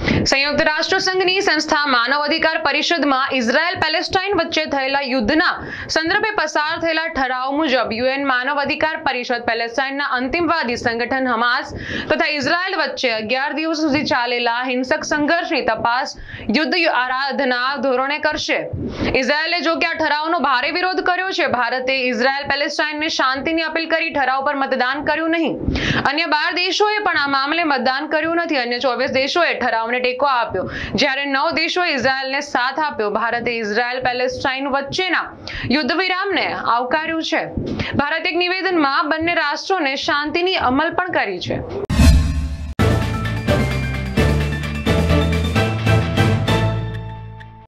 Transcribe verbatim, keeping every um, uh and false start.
સંયુક્ત રાષ્ટ્ર સંઘની સંસ્થા માનવ અધિકાર પરિષદમાં ઇઝરાયલ પેલેસ્ટાઇન વચ્ચે થયેલા યુદ્ધના સંદર્ભે પસાર થયેલા ઠરાવ મુજબ યુએન માનવ અધિકાર પરિષદ પેલેસ્ટાઇનના અંતિમવાદી સંગઠન હમાસ તથા ઇઝરાયલ વચ્ચે અગિયાર દિવસ સુધી ચાલેલા હિંસક સંઘર્ષની તપાસ યુદ્ધ આરાધના ધોરણે કરશે। ઇઝરાયલે જો કે આ ઠરાવનો ભારે વિરોધ કર્યો છે। ભારતે ઇઝરાયલ પેલેસ્ટાઇનને શાંતિની અપીલ કરી ઠરાવ પર મતદાન કર્યું નહીં। અન્ય બાર દેશોએ પણ આ મામલે મતદાન કર્યું નથી। અન્ય ચોવીસ દેશોએ ઠરાવને ટેકો આપ્યો, જ્યારે નવ દેશોએ ઇઝરાયલને સાથ આપ્યો। ભારતે ઇઝરાયલ પેલેસ્ટાઇન વચ્ચેના યુદ્ધ વિરામને આવકાર્યું છે। ભારતે એક નિવેદનમાં બંને રાષ્ટ્રોને શાંતિની અમલ પણ કરી છે।